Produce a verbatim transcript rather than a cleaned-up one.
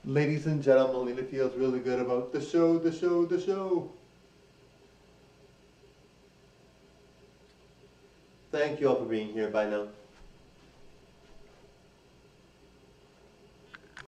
Ladies and gentlemen, Lena feels really good about the show, the show, the show. Thank you all for being here. Bye now.